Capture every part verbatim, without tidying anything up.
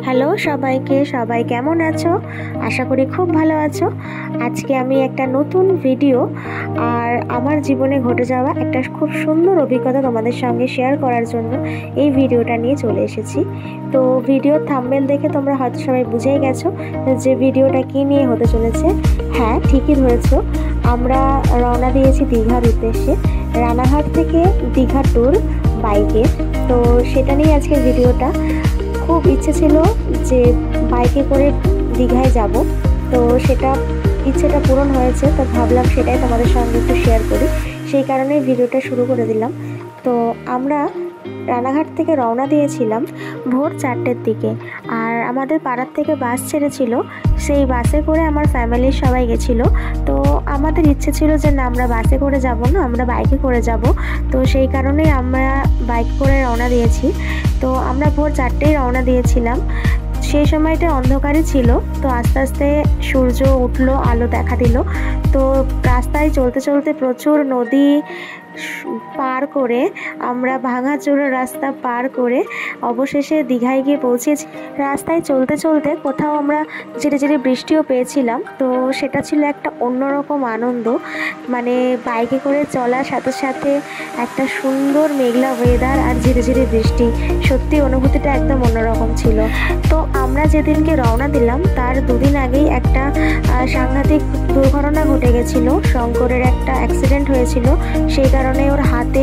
Hello সবাইকে, সবাই কেমন আছো? আশা করি খুব ভালো আছো। আজকে আমি একটা নতুন ভিডিও আর আমার জীবনে ঘটে যাওয়া একটা খুব সুন্দর অভিজ্ঞতা তোমাদের সঙ্গে শেয়ার করার জন্য এই ভিডিওটা নিয়ে চলে এসেছি। তো ভিডিওর থাম্বনেল দেখে তোমরা হয়তো সবাই বুঝেই গেছো যে ভিডিওটা কী নিয়ে হতে চলেছে। হ্যাঁ, ঠিকই ধরেছো, আমরা রওনা দিয়েছি দীঘার উদ্দেশ্যে, রানাঘাট থেকে দীঘা ট্যুর বাইকে। তো সেটা নিয়ে আজকের ভিডিওটা। খুব ইচ্ছে ছিল যে বাইকে করে দীঘায় যাব, তো সেটা ইচ্ছেটা পূরণ হয়েছে। তো ভাবলাম সেটাই তোমাদের সঙ্গে একটু শেয়ার করি, সেই কারণেই ভিডিওটা শুরু করে দিলাম। তো আমরা রানাঘাট থেকে রওনা দিয়েছিলাম ভোর চারটের দিকে, আর আমাদের পাড়ার থেকে বাস ছেড়েছিল, সেই বাসে করে আমার ফ্যামিলির সবাই গেছিলো। তো আমাদের ইচ্ছে ছিল যে না, আমরা বাসে করে যাব না, আমরা বাইকে করে যাব। তো সেই কারণেই আমরা বাইক করে রওনা দিয়েছি। তো আমরা ভোর চারটেই রওনা দিয়েছিলাম। সেই সময়টা অন্ধকারই ছিল, তো আস্তে আস্তে সূর্য উঠলো, আলো দেখা দিল। তো রাস্তায় চলতে চলতে প্রচুর নদী পার করে আমরা ভাঙাচোরা রাস্তা পার করে অবশেষে দীঘায় গিয়ে পৌঁছেছি। রাস্তায় চলতে চলতে কোথাও আমরা ঝিরে ঝিরে বৃষ্টিও পেয়েছিলাম। তো সেটা ছিল একটা অন্যরকম আনন্দ, মানে বাইকে করে চলার সাথে সাথে একটা সুন্দর মেঘলা ওয়েদার আর ঝিরে ঝিরে বৃষ্টি, সত্যি অনুভূতিটা একদম অন্যরকম ছিল। তো আমরা যেদিনকে রওনা দিলাম তার দুদিন আগেই একটা সাংঘাতিক দুর্ঘটনা ঘটে গেছিলো। শঙ্করের একটা অ্যাক্সিডেন্ট হয়েছিল, সেই কারণে ওর হাতে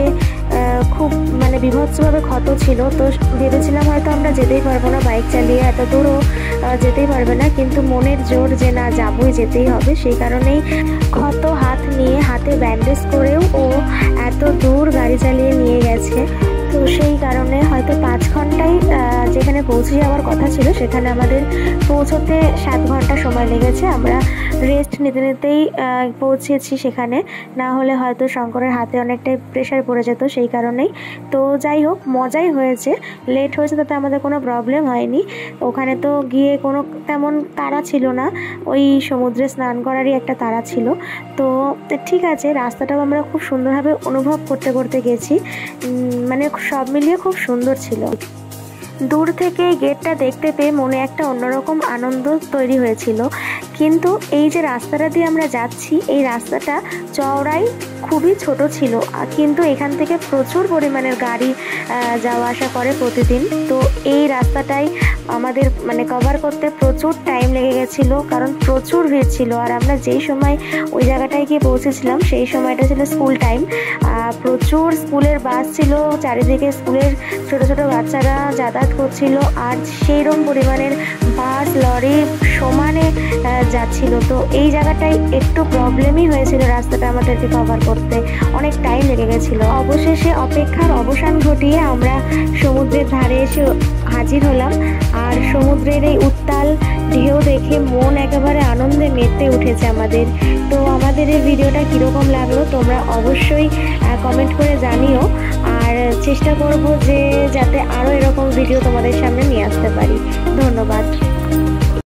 খুব মানে বীভৎসভাবে ক্ষত ছিল। তো ভেবেছিলাম হয়তো আমরা যেতেই পারবো না, বাইক চালিয়ে এত দূরও যেতেই পারবে না, কিন্তু মনের জোর যে না, যাবই, যেতেই হবে, সেই কারণেই ক্ষত হাত নিয়ে হাতে ব্যান্ডেজ করেও ও এত দূর গাড়ি চালিয়ে নিয়ে গেছে। তো সেই কারণে হয়তো পাঁচ ঘন্টায় যেখানে পৌঁছে যাওয়ার কথা ছিল সেখানে আমাদের পৌঁছতে সাত ঘন্টা সময় লেগেছে। আমরা রেস্ট নিতে নিতেই পৌঁছেছি সেখানে, না হলে হয়তো শঙ্করের হাতে অনেকটাই প্রেশার পড়ে যেত, সেই কারণেই। তো যাই হোক, মজাই হয়েছে। লেট হয়েছে তাতে আমাদের কোনো প্রবলেম হয়নি। ওখানে তো গিয়ে কোনো তেমন তাড়া ছিল না, ওই সমুদ্রে স্নান করারই একটা তাড়া ছিল। তো ঠিক আছে, রাস্তাটাও আমরা খুব সুন্দরভাবে অনুভব করতে করতে গেছি, মানে সব মিলিয়ে খুব সুন্দর ছিল। দূর থেকে গেটটা দেখতে পেয়ে মনে একটা অন্যরকম আনন্দ তৈরি হয়েছিল। কিন্তু এই যে রাস্তাটা দিয়ে আমরা যাচ্ছি, এই রাস্তাটা চওড়াই খুবই ছোট ছিল, কিন্তু এখান থেকে প্রচুর পরিমাণের গাড়ি যাওয়া আসা করে প্রতিদিন। তো এই রাস্তাটাই আমাদের মানে কভার করতে প্রচুর টাইম লেগে গেছিলো, কারণ প্রচুর ভিড় ছিল। আর আমরা যেই সময় ওই জায়গাটায় গিয়ে পৌঁছেছিলাম সেই সময়টা ছিল স্কুল টাইম। প্রচুর স্কুলের বাস ছিল, চারিদিকে স্কুলের ছোট ছোট বাচ্চারা যাতায়াত করছিল, আর সেইরকম পরিমাণের বাস লরি সমানে যাচ্ছিল। তো এই জায়গাটায় একটু প্রবলেমই হয়েছিল রাস্তাটা আমাদেরকে কভার করতে, অনেক টাইম লেগে গেছিলো। অবশেষে অপেক্ষার অবসান ঘটিয়ে আমরা সমুদ্রের ধারে এসে হাজির হলাম, আর সমুদ্রের এই উত্তাল ঢেউ দেখে মন একেবারে আনন্দে মেতে উঠেছে আমাদের। তো আমাদের এই ভিডিওটা কীরকম লাগলো তোমরা অবশ্যই কমেন্ট করে জানিও, আর চেষ্টা করব যে যাতে আরও এরকম ভিডিও তোমাদের সামনে নিয়ে আসতে পারি। ধন্যবাদ।